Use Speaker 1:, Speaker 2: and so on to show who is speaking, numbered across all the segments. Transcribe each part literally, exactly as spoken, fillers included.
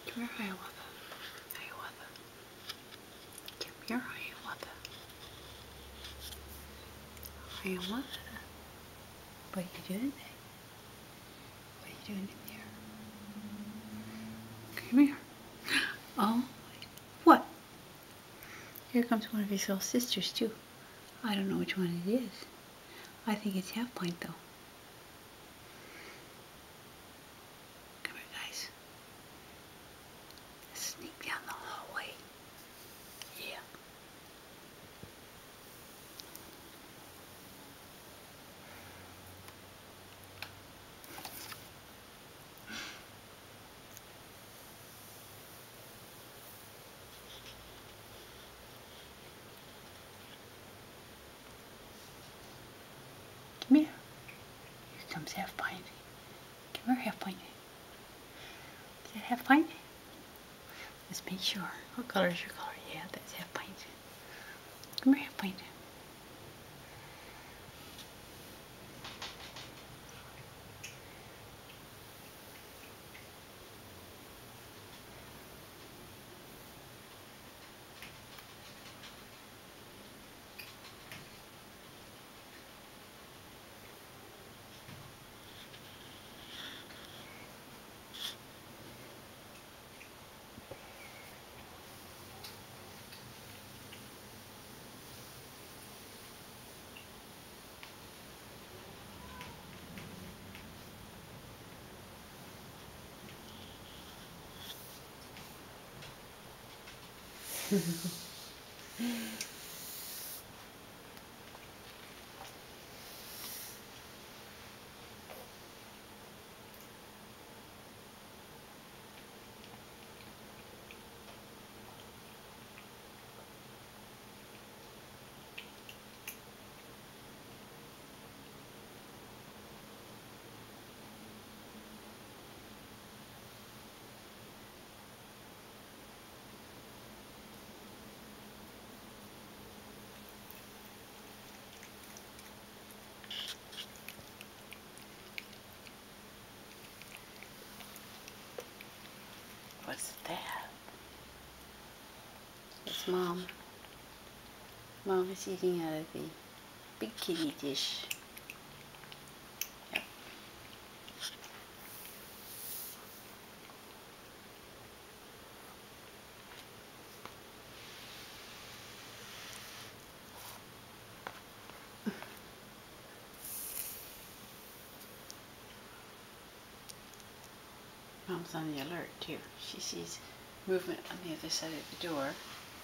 Speaker 1: Come here, Hiawatha. Hiawatha. Come here, Hiawatha. Hiawatha. What are you doing there? What are you doing in there? Come here. Oh, what? Here comes one of his little sisters too. I don't know which one it is. I think it's half pint though. Come here, guys. Let's sneak down the hallway. Yeah. Come here. Here comes half pint. Come here, half pint. Is that half pint? Let's make sure. What color is your color? Yeah, that's half pint. Come here, half pint. What's that? It's Mom. Mom is eating out of the big kitty dish. Yep. Mom's on the alert too. She sees movement on the other side of the door.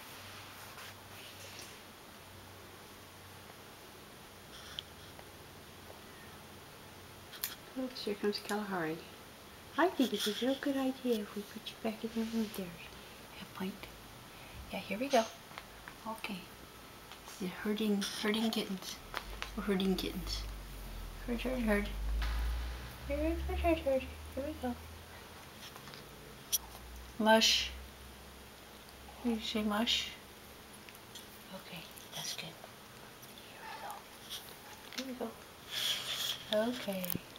Speaker 1: Oops, here comes Kalahari. I think it's a real good idea if we put you back in the room there. Have pint. Yeah, here we go. Okay. This is herding, herding kittens. We're herding kittens. Herd, herd, herd. Herd, herd, herd, herd. Here we go. Mush. You say mush? Okay, that's good. Here we go. Here we go. Okay.